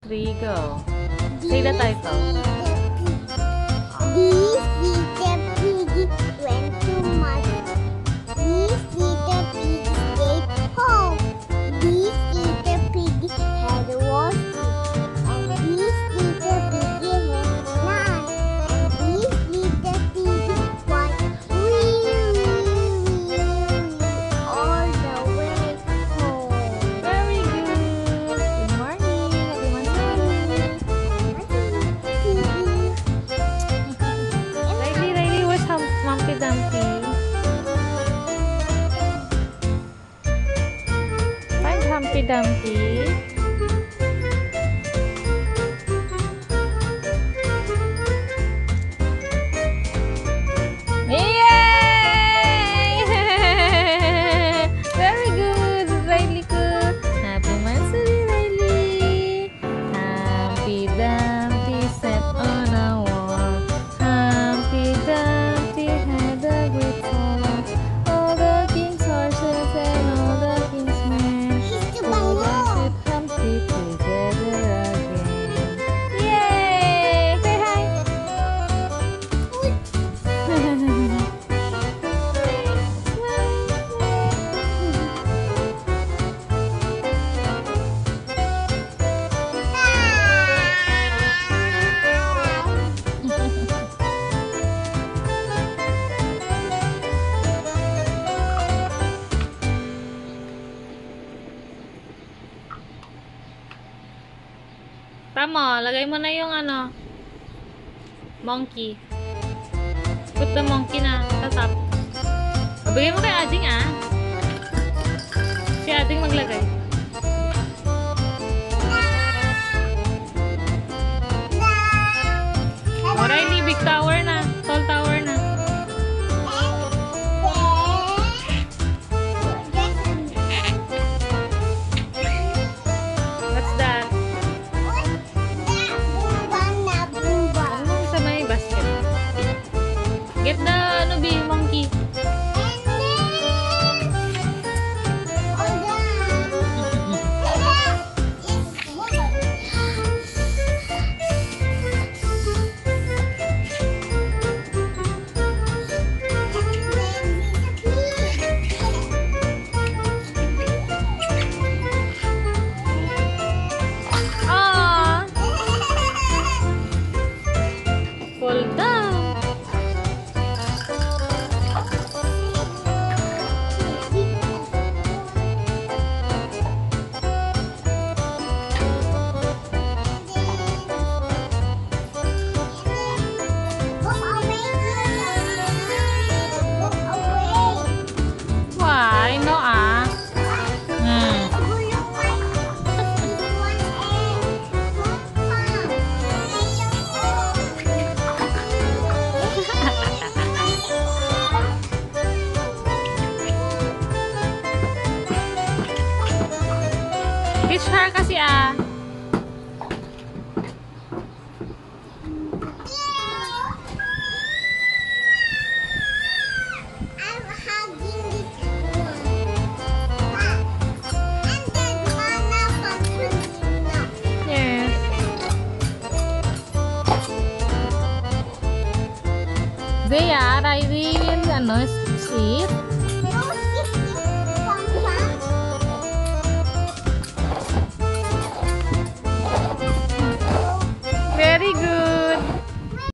3, go. Say the title. This little piggy went to mud. This little piggy stayed home. This little piggy had a wasp. And this little piggy had none. This little piggy went all the way home. Very good. Good morning. Riley, where's Humpty Dumpty? Find Humpty Dumpty. Yay! Very good, Riley ko. Happy Mansuri, Riley. Humpty Dumpty sat on a wall. Humpty Dumpty had a great fall. All the king's horses and all the king's men all danced with Humpty together again. Yay! Say hi. Tama, lagay mo na yung ano, monkey. Put the monkey na sa top. Bigay mo kay Ading ah. Si Ading maglagay. O Riley, big tower na. Tall tower na. What's that? Ano sa may basket? Get the monkey. Ah, fall down. Why? No ah. Teach her kasi ah. I'm hugging this one. And then Mana Pampulino. Yes. Zaya, Riley will ano, sleep.